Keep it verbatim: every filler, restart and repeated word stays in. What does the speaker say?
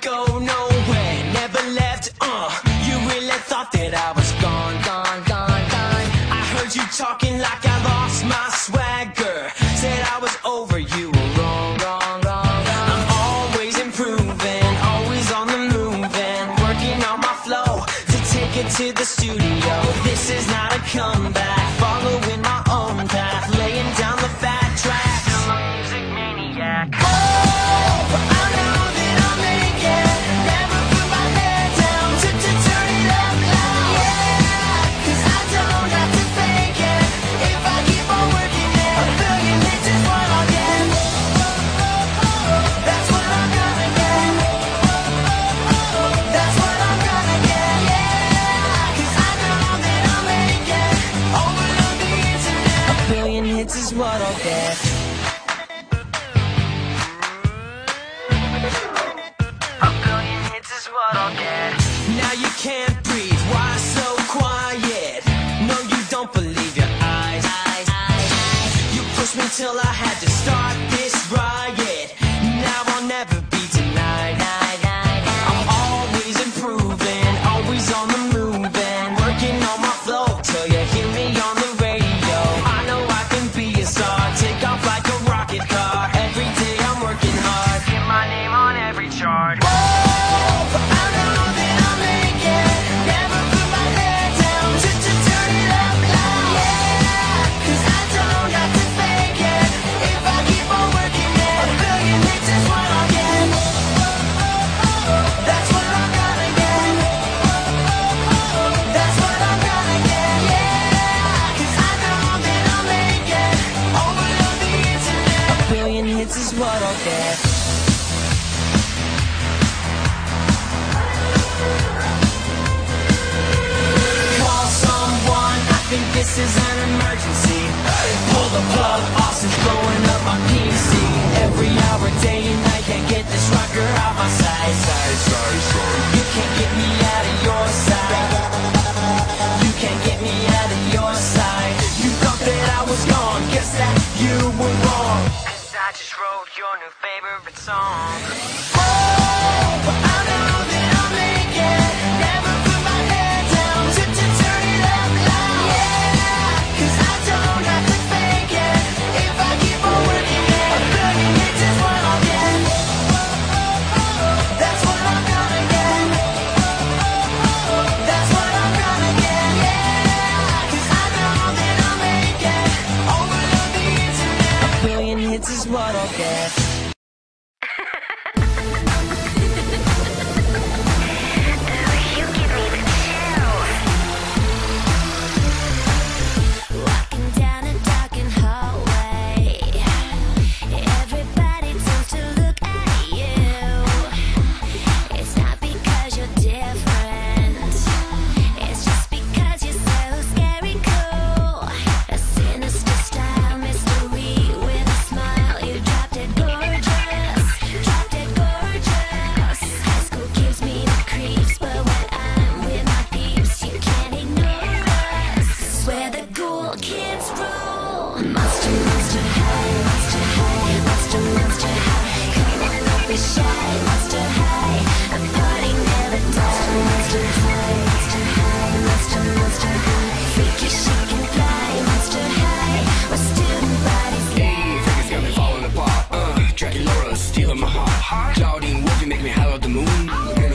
go nowhere, never left, uh You really thought that I was gone, gone, gone, gone I heard you talking like I lost my swagger. Said I was over, you were wrong, wrong, wrong, wrong. I'm always improving, always on the move and working on my flow to take it to the studio. This is not a comeback, following my own path, laying down the fat track. I'm a music maniac. Hits is what I'll get. A billion hits is what I'll get. Now you can't breathe, why so quiet? No, you don't believe your eyes. You pushed me till I had to start this riot. Now I'll never be denied. I'm always improving, always on the move and working on my flow till you hear me on the radio. I know I can be a star, take off like a rocket car. Every day I'm working hard, get my name on every chart. Hits is what I'll get. Call someone, I think this is an emergency. Pull the plug, Austin's blowing up my P C. Every hour, day and night, can't get this rocker out my sight. Side, side, side. You can't get me out of your side. You can't get me out of your side. You thought that I was gone, guess that you were wrong. I just wrote your new favorite song. Oh, I know that I'll make it. Never put my head down to, to turn it up loud. Yeah, cause I don't have to fake it. If I keep on working it, a billion hits is what I'll get. That's what I'm gonna get. That's what I'm gonna get. Yeah, cause I know that I'll make it. Over the internet, a billion hits is what I'll get. Stealing my heart, clouding wolf, you make me howl at the moon.